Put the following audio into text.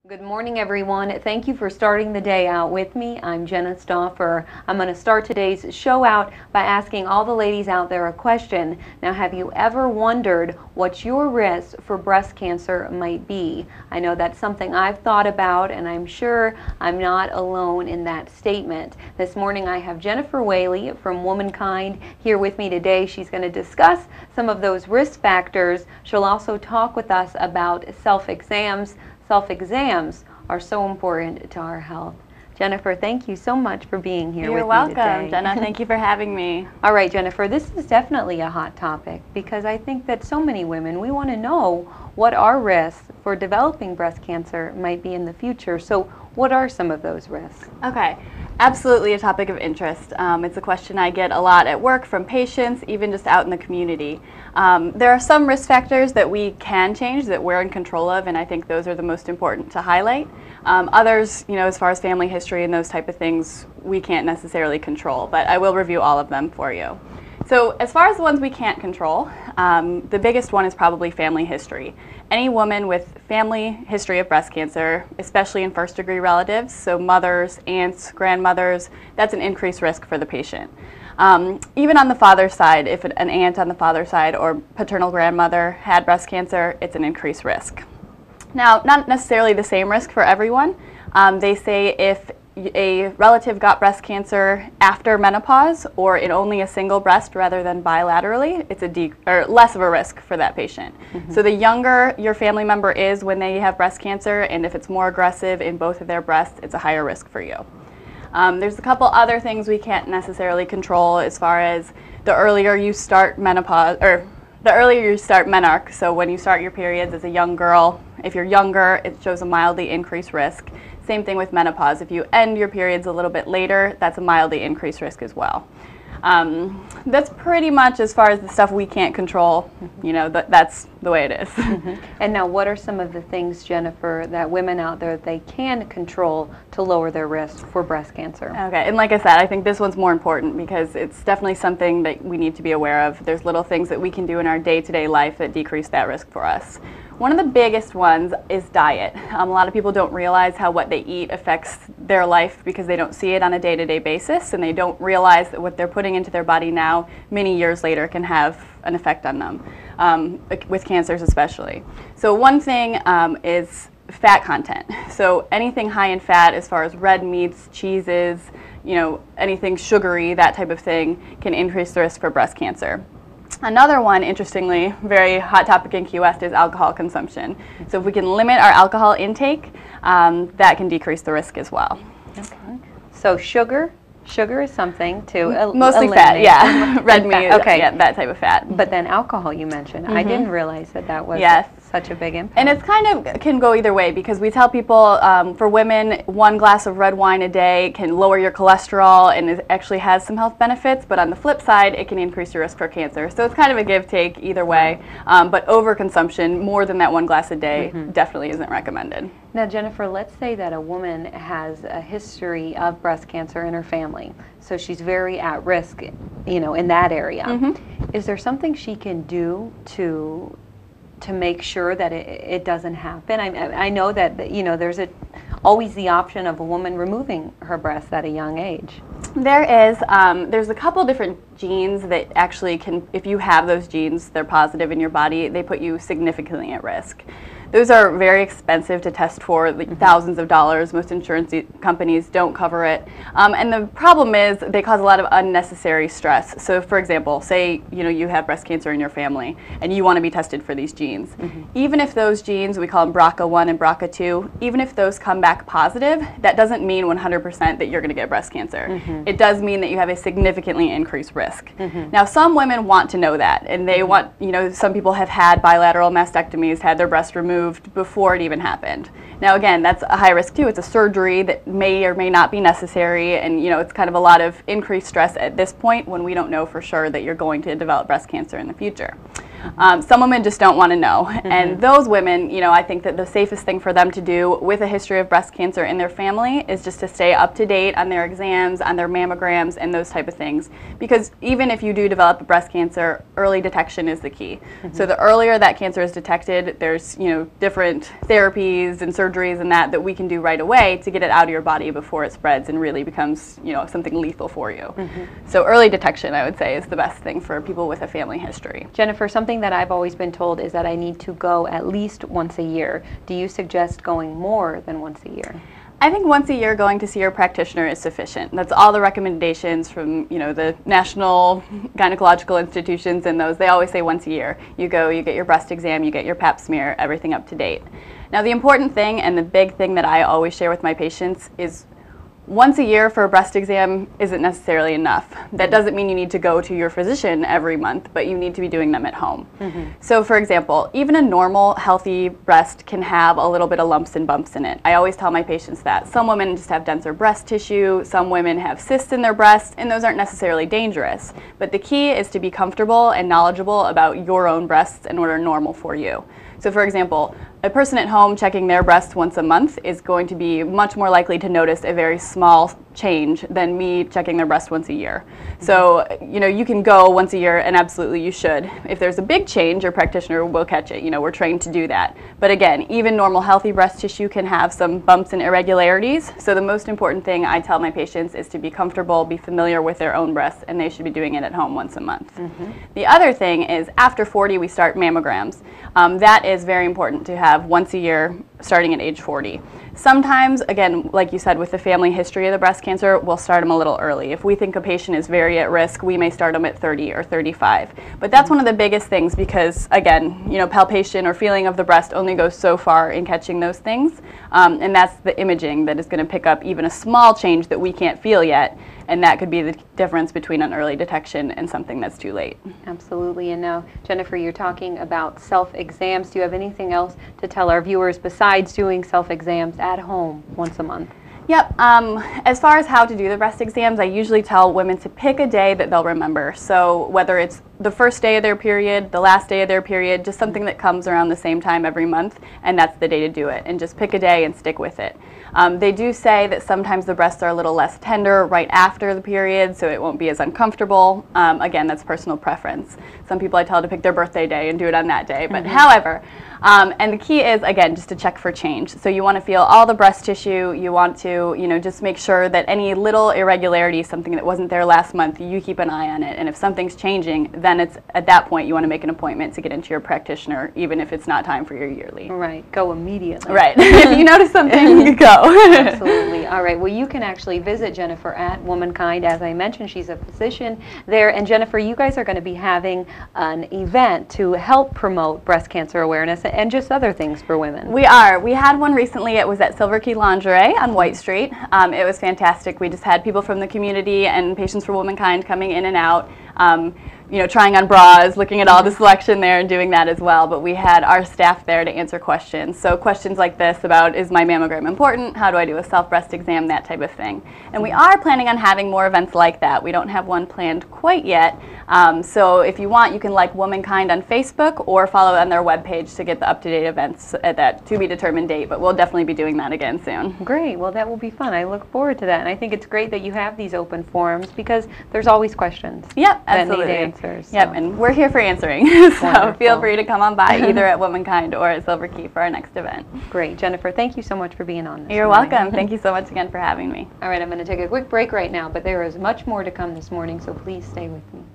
Good morning, everyone. Thank you for starting the day out with me. I'm Jenna Stauffer. I'm going to start today's show out by asking all the ladies out there a question. Now, have you ever wondered what your risk for breast cancer might be? I know that's something I've thought about, and I'm sure I'm not alone in that statement. This morning, I have Jennifer Whaley from Womankind here with me today. She's going to discuss some of those risk factors. She'll also talk with us about self-exams. Self-exams are so important to our health. Jennifer, thank you so much for being here with me today. You're welcome, Jenna. Thank you for having me. All right, Jennifer, this is definitely a hot topic because I think that so many women, we want to know what our risks for developing breast cancer might be in the future. So what are some of those risks? Okay. Absolutely a topic of interest. It's a question I get a lot at work from patients, even just out in the community. There are some risk factors that we can change, that we're in control of, and I think those are the most important to highlight. Others, as far as family history and those type of things, we can't necessarily control, but I will review all of them for you. So as far as the ones we can't control, the biggest one is probably family history. Any woman with family history of breast cancer, especially in first-degree relatives, so mothers, aunts, grandmothers, that's an increased risk for the patient. Even on the father's side, if an aunt on the father's side or paternal grandmother had breast cancer, it's an increased risk. Now, not necessarily the same risk for everyone. They say if a relative got breast cancer after menopause or in only a single breast rather than bilaterally, it's less of a risk for that patient. So the younger your family member is when they have breast cancer, and if it's more aggressive in both of their breasts, it's a higher risk for you. There's a couple other things we can't necessarily control as far as the earlier you start menopause, or the earlier you start menarche, so when you start your periods as a young girl, if you're younger, it shows a mildly increased risk. Same thing with menopause. If you end your periods a little bit later, that's a mildly increased risk as well. That's pretty much as far as the stuff we can't control, that's the way it is. And now what are some of the things, Jennifer, that women out there, they can control to lower their risk for breast cancer? Okay, and like I said, I think this one's more important because it's definitely something that we need to be aware of. There's little things that we can do in our day-to-day life that decrease that risk for us. One of the biggest ones is diet. A lot of people don't realize how what they eat affects their life because they don't see it on a day-to-day basis, and they don't realize that what they're putting into their body now, many years later, can have an effect on them, with cancers especially. So one thing is fat content. So anything high in fat, as far as red meats, cheeses, anything sugary, that type of thing, can increase the risk for breast cancer. Another one, interestingly, very hot topic in Key West, is alcohol consumption. So if we can limit our alcohol intake, that can decrease the risk as well. Okay. So sugar is something to mostly eliminate. fat, yeah. Red meat, okay. Yeah, that type of fat. But then alcohol you mentioned. I didn't realize that was such a big impact. And it's kind of can go either way because we tell people for women, 1 glass of red wine a day can lower your cholesterol and it actually has some health benefits, but on the flip side, it can increase your risk for cancer. So it's kind of a give-take either way, but overconsumption, more than that 1 glass a day, definitely isn't recommended. Now, Jennifer, let's say that a woman has a history of breast cancer in her family, so she's very at risk, in that area. Is there something she can do to make sure that it doesn't happen? I know that there's always the option of a woman removing her breasts at a young age. There's a couple different genes that actually can, if you have those genes, they're positive in your body, they put you significantly at risk. Those are very expensive to test for, like thousands of dollars. Most insurance companies don't cover it. And the problem is they cause a lot of unnecessary stress. So for example, say you have breast cancer in your family and you want to be tested for these genes. Even if those genes, we call them BRCA1 and BRCA2, even if those come back positive, that doesn't mean 100% that you're going to get breast cancer. It does mean that you have a significantly increased risk. Now some women want to know that, and they want, some people have had bilateral mastectomies, had their breast removed before it even happened. Now again, that's a high risk too. It's a surgery that may or may not be necessary, and it's kind of a lot of increased stress at this point when we don't know for sure that you're going to develop breast cancer in the future. Some women just don't want to know. And those women, you know, I think that the safest thing for them to do with a history of breast cancer in their family is just to stay up to date on their exams, on their mammograms, and those type of things. Because even if you do develop breast cancer, early detection is the key. So the earlier that cancer is detected, there's, you know, different therapies and surgeries and that we can do right away to get it out of your body before it spreads and really becomes, you know, something lethal for you. So early detection, I would say, is the best thing for people with a family history. Jennifer, something that I've always been told is that I need to go at least once a year. Do you suggest going more than once a year? I think once a year going to see your practitioner is sufficient. That's all the recommendations from, you know, the national gynecological institutions and those. They always say once a year. You go, you get your breast exam, you get your pap smear, everything up to date. Now the important thing and the big thing that I always share with my patients is once a year for a breast exam isn't necessarily enough. That doesn't mean you need to go to your physician every month, but you need to be doing them at home. So for example, even a normal, healthy breast can have a little bit of lumps and bumps in it. I always tell my patients that. Some women just have denser breast tissue, some women have cysts in their breast, and those aren't necessarily dangerous. But the key is to be comfortable and knowledgeable about your own breasts in order normal for you. So for example, a person at home checking their breast once a month is going to be much more likely to notice a very small change than me checking their breast once a year. So, you know, you can go once a year and absolutely you should. If there's a big change, your practitioner will catch it. You know, we're trained to do that. But again, even normal healthy breast tissue can have some bumps and irregularities. So the most important thing I tell my patients is to be comfortable, be familiar with their own breasts, and they should be doing it at home once a month. The other thing is after 40 we start mammograms. That is very important to have once a year starting at age 40. Sometimes, again, like you said, with the family history of the breast cancer, we'll start them a little early. If we think a patient is very at risk, we may start them at 30 or 35. But that's one of the biggest things because, again, you know, palpation or feeling of the breast only goes so far in catching those things. And that's the imaging that is going to pick up even a small change that we can't feel yet. And that could be the difference between an early detection and something that's too late. Absolutely. And now, Jennifer, you're talking about self-exams. Do you have anything else to tell our viewers besides doing self-exams at home once a month? Yep. As far as how to do the breast exams, I usually tell women to pick a day that they'll remember. So whether it's the first day of their period, the last day of their period, just something that comes around the same time every month, and that's the day to do it. And just pick a day and stick with it. They do say that sometimes the breasts are a little less tender right after the period, so it won't be as uncomfortable. Again, that's personal preference. Some people I tell to pick their birthday day and do it on that day. But however, and the key is, again, just to check for change. So you want to feel all the breast tissue. You want to, you know, just make sure that any little irregularity, something that wasn't there last month, you keep an eye on it. And if something's changing, then it's at that point you want to make an appointment to get into your practitioner, even if it's not time for your yearly. Right. Go immediately. Right. If you notice something, go. Absolutely. All right. Well, you can actually visit Jennifer at Womankind. As I mentioned, she's a physician there. And Jennifer, you guys are going to be having an event to help promote breast cancer awareness and just other things for women. We are. We had one recently. It was at Silver Key Lingerie on White Street. It was fantastic. We just had people from the community and patients for Womankind coming in and out. You know, trying on bras, looking at all the selection there and doing that as well. But we had our staff there to answer questions. So questions like this about, is my mammogram important? How do I do a self-breast exam? That type of thing. And we are planning on having more events like that. We don't have one planned quite yet. So if you want, you can like Womankind on Facebook or follow on their webpage to get the up-to-date events at that to-be-determined date. But we'll definitely be doing that again soon. Great. Well, that will be fun. I look forward to that. And I think it's great that you have these open forums because there's always questions. Yep, absolutely. That need answers. Yep, So. and we're here for answering. So Wonderful. feel free to come on by either at Womankind or at Silver Key for our next event. Great. Jennifer, thank you so much for being on this You're morning. welcome. Thank you so much again for having me. All right, I'm going to take a quick break right now, but there is much more to come this morning, so please stay with me.